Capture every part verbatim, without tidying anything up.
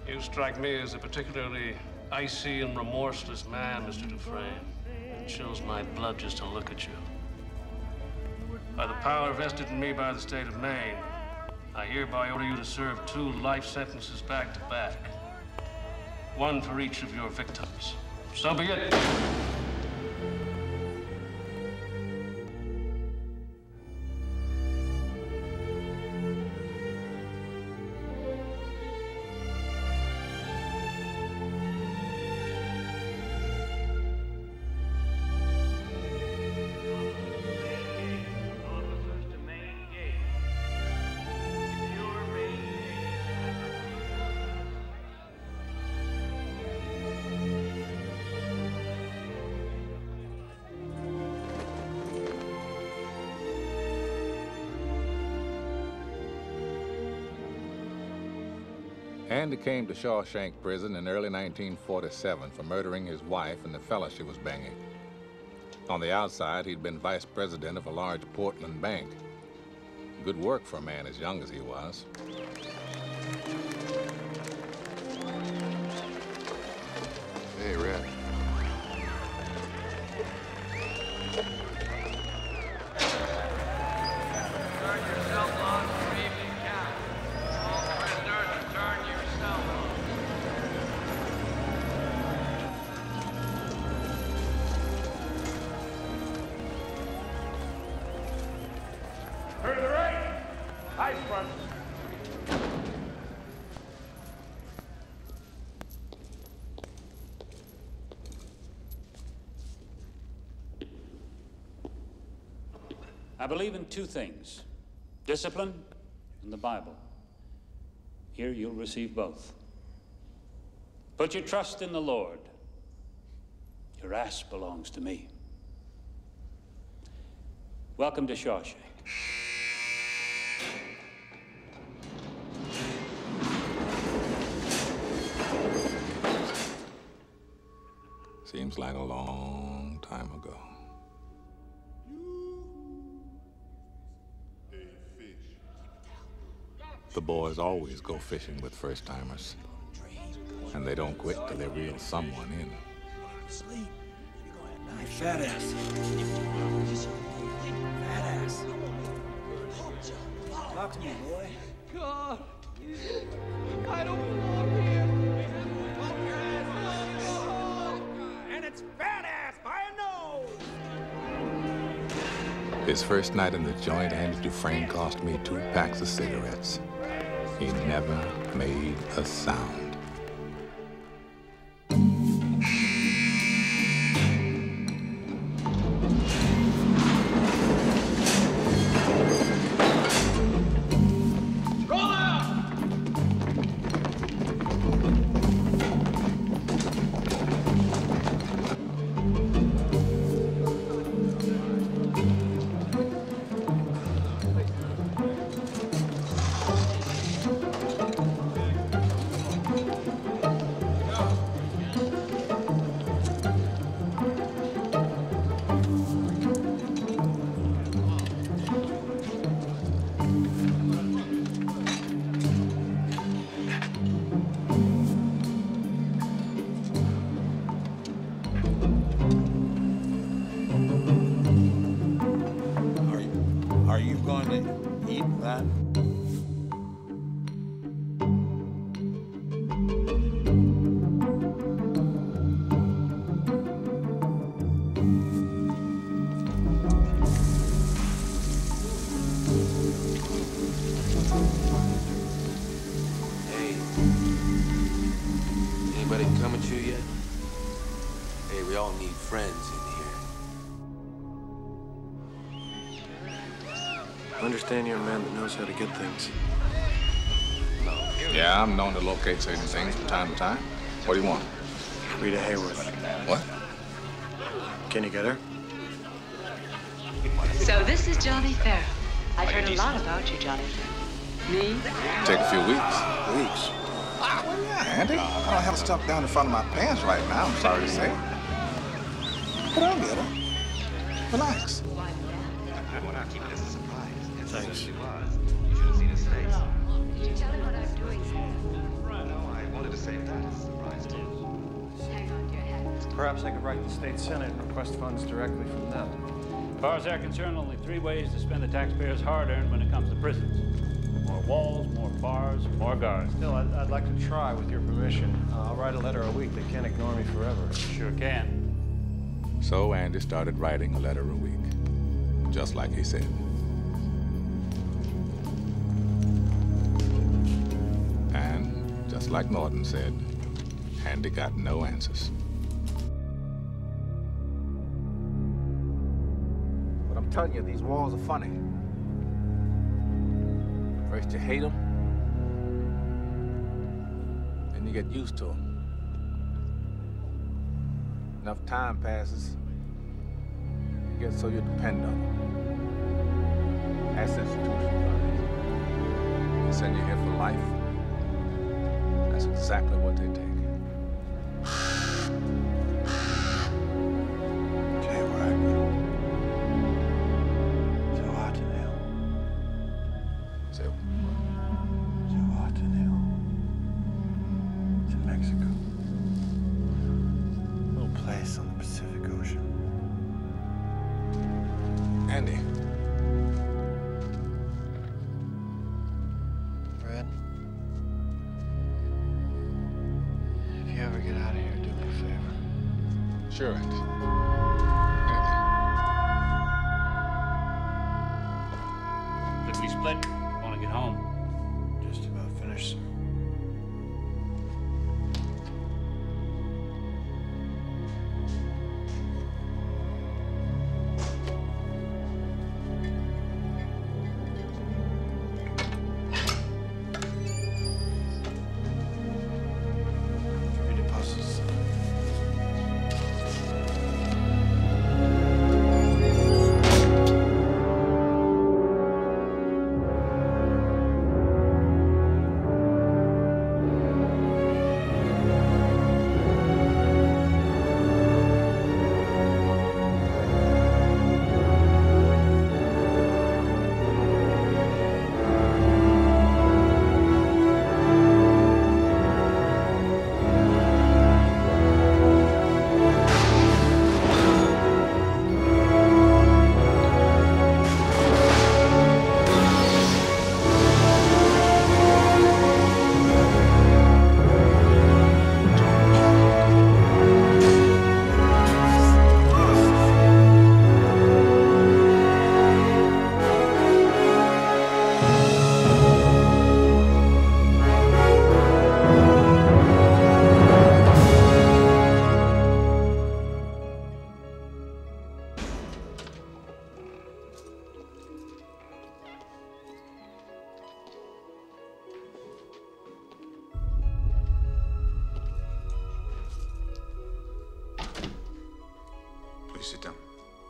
You strike me as a particularly icy and remorseless man, Mister Dufresne. It chills my blood just to look at you. By the power vested in me by the state of Maine, I hereby order you to serve two life sentences back to back. One for each of your victims. So be it. Andy came to Shawshank Prison in early nineteen forty-seven for murdering his wife and the fella she was banging. On the outside, he'd been vice president of a large Portland bank. Good work for a man as young as he was. Hey, Rita. Turn yourself on for evening count. All prisoners return yourself on. Turn to the right. Ice front. I believe in two things, discipline and the Bible. Here you'll receive both. Put your trust in the Lord. Your ass belongs to me. Welcome to Shawshank. Seems like a long time ago. The boys always go fishing with first-timers, and they don't quit till they reel someone in. Sleep. Hey, fat ass. Fat ass. Talk to me, boy. God, I don't belong here. And it's fat ass by a nose. His first night in the joint, Andy Dufresne cost me two packs of cigarettes. He never made a sound. You're a man that knows how to get things. Yeah, I'm known to locate certain things from time to time. What do you want? Rita Hayworth. What? Can you get her? So this is Johnny Farrell. I've heard a lot about you, Johnny. Me? Take a few weeks. Weeks? Ah, well, yeah, Andy. I don't have stuff down in front of my pants right now, I'm sorry to say. But I'll get her. Relax. Thanks. You should have seen his face. Did you tell him what I'm doing? No, I wanted to say that. Surprise it is. Hang on to your hat. Perhaps I could write the state senate and request funds directly from them. As far as they're concerned, only three ways to spend the taxpayers' hard-earned when it comes to prisons. More walls, more bars, more guards. Still, I'd, I'd like to try, with your permission. Uh, I'll write a letter a week. They can't ignore me forever. Sure can. So Andy started writing a letter a week, just like he said. And just like Norton said, Andy got no answers. But I'm telling you, these walls are funny. First you hate them, then you get used to them. Enough time passes, you get so you depend on them. That's institutionalized. They send you here for life. That's exactly what they take. Okay, where I go. To Arden Hill. So, To Arden Hill. To Mexico. Little place on the Pacific Ocean. Andy. Fred, if you ever get out of here, do me a favor. Sure, Andy. Anything. If we split, I want to get home. Just about finished, sir. Rita Puzzles. Please sit down.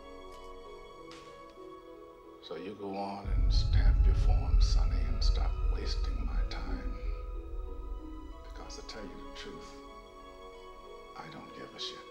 So you go on and stamp your form, Sonny, and stop wasting my time. Because to tell you the truth, I don't give a shit.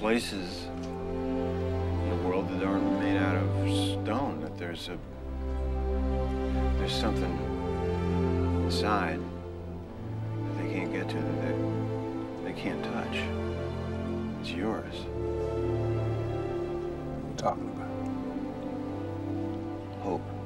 places in the world that aren't made out of stone, that there's a, there's something inside that they can't get to, that they, they can't touch. It's yours. What are you talking about? Hope.